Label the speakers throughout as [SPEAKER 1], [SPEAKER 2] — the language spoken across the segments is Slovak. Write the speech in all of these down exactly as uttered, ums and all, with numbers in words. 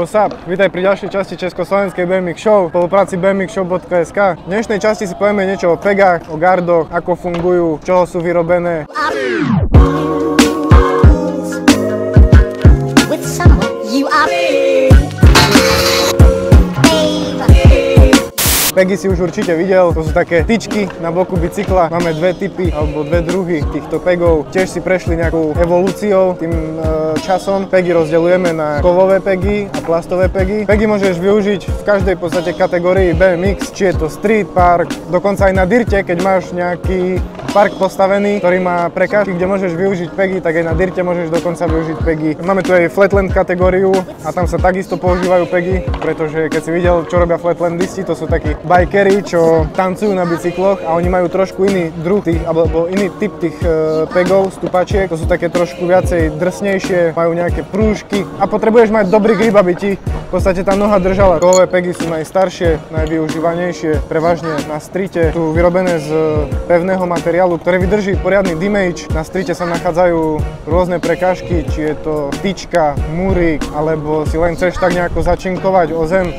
[SPEAKER 1] what's up? Vítaj pri ďalšej časti Československej bé em iks Show v spolupráci bé em iks shop bodka es ká. V dnešnej časti si povieme niečo o pegách, o gardoch, ako fungujú, z čoho sú vyrobené. Pegy si už určite videl, to sú také tyčky na boku bicykla. Máme dve typy alebo dve druhy týchto pegov. Tiež si prešli nejakou evolúciou tým e, časom. Pegy rozdeľujeme na kovové pegy a plastové pegy. Pegy môžeš využiť v každej podstate kategórii bé em iks, či je to street park, dokonca aj na dirte, keď máš nejaký park postavený, ktorý má prekážky, kde môžeš využiť pegy, tak aj na dirte môžeš dokonca využiť pegy. Máme tu aj flatland kategóriu a tam sa takisto používajú pegy, pretože keď si videl, čo robia flatlandisti, to sú takí bikery, čo tancujú na bicykloch a oni majú trošku iný druh tých, alebo iný typ tých e, pegov, stupačiek. To sú také trošku viacej drsnejšie, majú nejaké prúžky a potrebuješ mať dobrý grip, aby ti v podstate tá noha držala. Kovové pegy sú najstaršie, najvyužívanejšie, prevažne na streete. Sú vyrobené z pevného materiálu, ktorý vydrží poriadny damage. Na streete sa nachádzajú rôzne prekážky, či je to tyčka, múrik, alebo si len chceš tak nejako začinkovať o zem.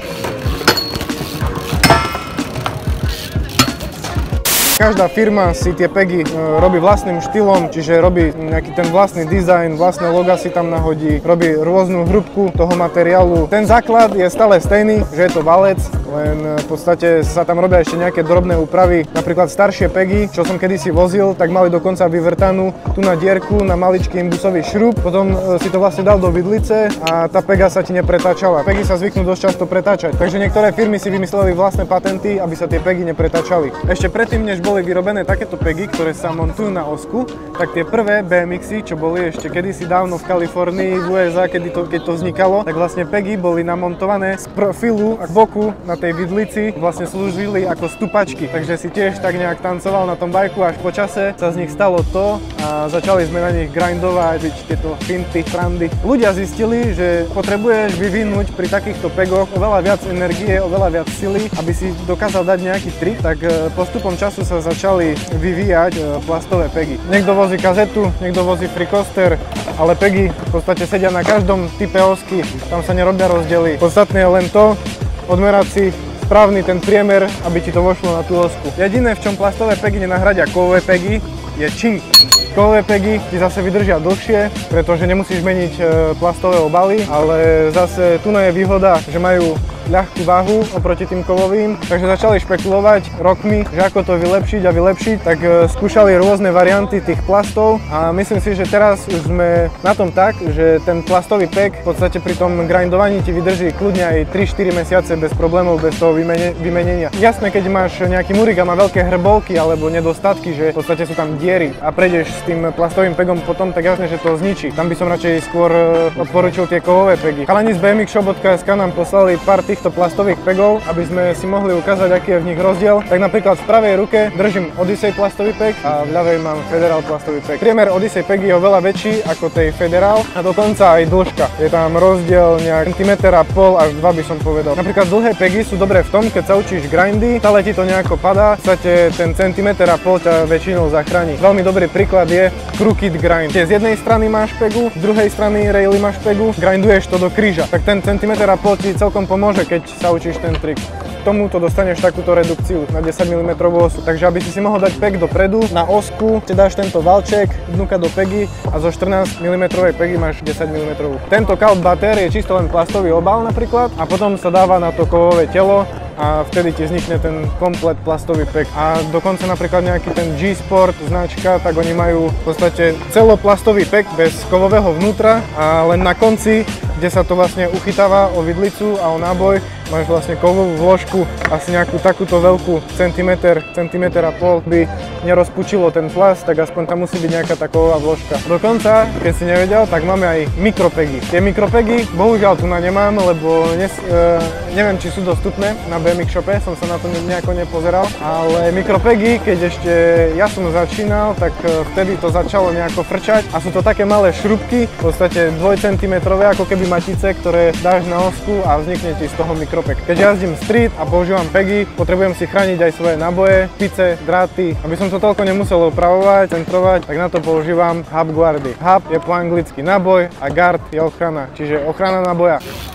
[SPEAKER 1] Každá firma si tie pegy robí vlastným štýlom, čiže robí nejaký ten vlastný dizajn, vlastné loga si tam nahodí, robí rôznu hrúbku toho materiálu. Ten základ je stále stejný, že je to valec, len v podstate sa tam robia ešte nejaké drobné úpravy. Napríklad staršie pegy, čo som kedysi vozil, tak mali dokonca vyvrtanú tu na dierku, na maličký imbusový šrub, potom si to vlastne dal do vidlice a tá pega sa ti nepretáčala. Pegy sa zvyknú dosť často pretáčať, takže niektoré firmy si vymysleli vlastné patenty, aby sa tie pegy nepretáčali. Ešte predtým, než boli vyrobené takéto pegy, ktoré sa montujú na osku, tak tie prvé bé em iksy, čo boli ešte kedysi dávno v Kalifornii, v ú es á, keď to, keď to vznikalo, tak vlastne pegy boli namontované z profilu a k boku na tej vidlici vlastne slúžili ako stupačky. Takže si tiež tak nejak tancoval na tom bajku, až po čase sa z nich stalo to a začali sme na nich grindovať tieto finty, frandy. Ľudia zistili, že potrebuješ vyvinúť pri takýchto pegoch oveľa viac energie, oveľa viac sily, aby si dokázal dať nejaký trik, tak postupom času sa začali vyvíjať plastové pegy. Niekto vozí kazetu, niekto vozí free coaster, ale pegy v podstate sedia na každom type osky, tam sa nerobia rozdiely. Podstatné je len to, odmerať si správny ten priemer, aby ti to vošlo na tú osku. Jediné, v čom plastové pegy nenahradia kovové pegy, je čink. Kovové pegy ti zase vydržia dlhšie, pretože nemusíš meniť plastové obaly, ale zase tu je výhoda, že majú ľahkú váhu oproti tým kovovým, takže začali špekulovať rokmi, že ako to vylepšiť a vylepšiť, tak skúšali rôzne varianty tých plastov a myslím si, že teraz už sme na tom tak, že ten plastový peg v podstate pri tom grindovaní ti vydrží kľudne aj tri štyri mesiace bez problémov, bez toho vymene, vymenenia. Jasné, keď máš nejaký múrik a má veľké hrbolky alebo nedostatky, že v podstate sú tam diery a prejdeš s tým plastovým pegom potom, tak jasné, že to zničí. Tam by som radšej skôr odporučil tie kovové pegy. Chalani z bé em iks shop bodka es ká nám poslali pár tých týchto plastových pegov, aby sme si mohli ukázať, aký je v nich rozdiel. Tak napríklad v pravej ruke držím Odyssey plastový peg a v ľavej mám Federal plastový peg. Priemer Odyssey peg je oveľa väčší ako tej Federal a dokonca aj dĺžka. Je tam rozdiel nejak centimeter a pol až dva by som povedal. Napríklad dlhé pegy sú dobré v tom, keď sa učíš grindy, stále ti to nejako padá, sa te ten centimeter a pol ťa väčšinou zachráni. Veľmi dobrý príklad je crooked grind. Z jednej strany máš pegu, z druhej strany raily máš pegu, grinduješ to do kríža. Tak ten centimeter a pol ti celkom pomôže, keď sa učíš ten trik. K tomuto dostaneš takúto redukciu na desať milimetrov osu. Takže aby si si mohol dať peg dopredu, na osku ti dáš tento valček, vnúka do pegy a zo štrnásť milimetrov pegy máš desať milimetrov. Tento Cult Butter je čisto len plastový obal napríklad a potom sa dáva na to kovové telo a vtedy ti vznikne ten komplet plastový peg. A dokonca napríklad nejaký ten G-Sport značka, tak oni majú v podstate celoplastový peg bez kovového vnútra a len na konci, kde sa to vlastne uchytáva o vidlicu a o náboj, máš vlastne kovovú vložku, asi nejakú takúto veľkú centimeter, centimeter a pol by nerozpučilo ten plast, tak aspoň tam musí byť nejaká tá kovová vložka. Dokonca, keď si nevedel, tak máme aj mikropegy. Tie mikropegy, bohužiaľ tu na nemám, lebo nes, e, neviem, či sú dostupné na bé em iks shope, som sa na to nejako nepozeral, ale mikropegy, keď ešte ja som začínal, tak vtedy to začalo nejako frčať a sú to také malé šrubky, v podstate dvojcentimetrové, ako keby matice, ktoré dáš na osku a vznikne ti z toho mikro mikropek. Keď jazdím street a používam pegy, potrebujem si chrániť aj svoje náboje, špice, dráty. Aby som to toľko nemusel opravovať, centrovať, tak na to používam hub guardy. Hub je po anglicky náboj a guard je ochrana, čiže ochrana náboja.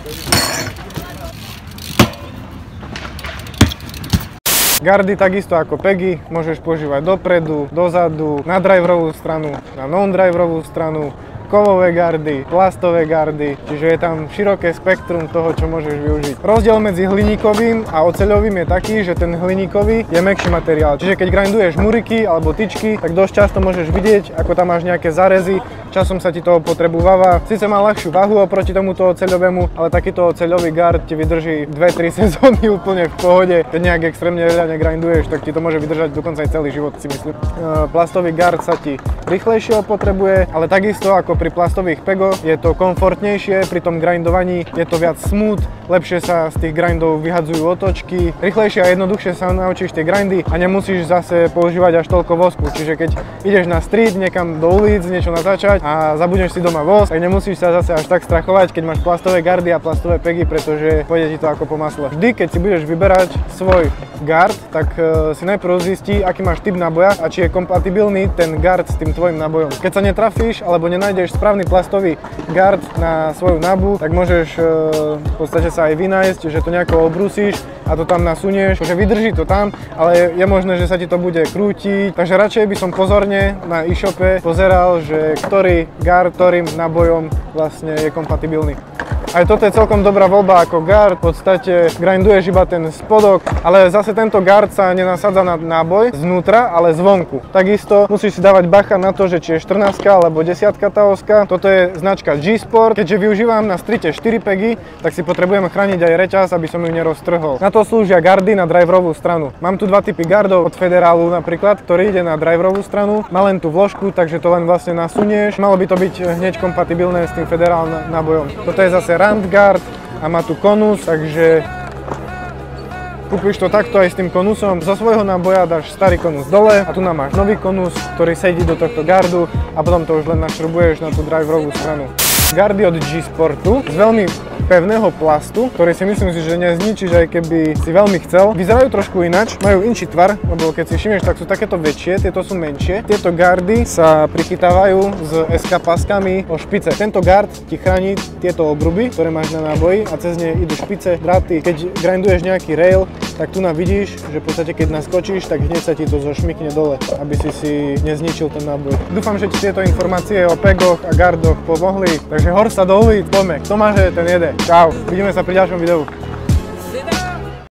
[SPEAKER 1] Guardy takisto ako pegy môžeš používať dopredu, dozadu, na driverovú stranu, na non-driverovú stranu, kovové gardy, plastové gardy, čiže je tam široké spektrum toho, čo môžeš využiť. Rozdiel medzi hliníkovým a oceľovým je taký, že ten hliníkový je mäkší materiál, čiže keď grinduješ muriky alebo tyčky, tak dosť často môžeš vidieť, ako tam máš nejaké zárezy, časom sa ti to potrebúva. Sice má ľahšiu váhu oproti tomuto oceľovému, ale takýto oceľový gard ti vydrží dve tri sezóny úplne v pohode. Keď nejak extrémne veľa negrinduješ, tak ti to môže vydržať dokonca aj celý život, si myslím. Plastový gard sa ti rýchlejšie opotrebuje, ale takisto ako pri plastových pegoch je to komfortnejšie, pri tom grindovaní je to viac smooth, lepšie sa z tých grindov vyhadzujú otočky, rýchlejšie a jednoduchšie sa naučíš tie grindy a nemusíš zase používať až toľko vosku. Čiže keď ideš na street, niekam do ulic, niečo natáčať a zabudneš si doma vosk, tak nemusíš sa zase až tak strachovať, keď máš plastové gardy a plastové pegy, pretože pôjde ti to ako po masle. Vždy, keď si budeš vyberať svoj gard, tak uh, si najprv zistí, aký máš typ náboja a či je kompatibilný ten gard s tým tvojim nábojom. Keď sa netrafíš alebo nenájdeš správny plastový gard na svoju nábu, tak môžeš uh, v podstate sa aj vynájsť, že to nejako obrusíš a to tam nasunieš, že vydrží to tam, ale je možné, že sa ti to bude krútiť. Takže radšej by som pozorne na e-shope pozeral, že ktorý gard, ktorým nábojom vlastne je kompatibilný. Aj toto je celkom dobrá voľba ako gard, v podstate grinduješ iba ten spodok, ale zase tento gard sa nenasádza na náboj znútra, ale zvonku. Takisto musíš si dávať bacha na to, že či je štrnástka alebo desiatka tá oska. Toto je značka G-Sport. Keďže využívam na streete štyri pegy, tak si potrebujem chrániť aj reťaz, aby som ju neroztrhol. Na to slúžia gardy na driverovú stranu. Mám tu dva typy gardov od Federálu napríklad, ktorý ide na driverovú stranu. Má len tú vložku, takže to len vlastne nasunieš. Malo by to byť hneď kompatibilné s tým Federál nábojom. Toto je zase Guard a má tu konus, takže kúpiš to takto aj s tým konusom. Zo svojho náboja dáš starý konus dole a tu nám máš nový konus, ktorý sedí do tohto gardu a potom to už len našrubuješ na tú driverovú stranu. Gardy od G-Sportu z veľmi pevného plastu, ktorý si myslím si, že nezničíš, aj keby si veľmi chcel. Vyzerajú trošku inač, majú inší tvar, lebo keď si všimneš, tak sú takéto väčšie, tieto sú menšie. Tieto gardy sa prichytávajú s es ká paskami o špice. Tento gard ti chráni tieto obruby, ktoré máš na náboji a cez ne idú špice, dráty. Keď grinduješ nejaký rail, tak tu nám vidíš, že v podstate keď naskočíš, tak hneď sa ti to zošmykne dole, aby si si nezničil ten náboj. Dúfam, že ti tieto informácie o pegoch a gardoch pomohli, takže hor sa do ulic, poďme, kto máže, ten jede. Čau, vidíme sa pri ďalšom videu.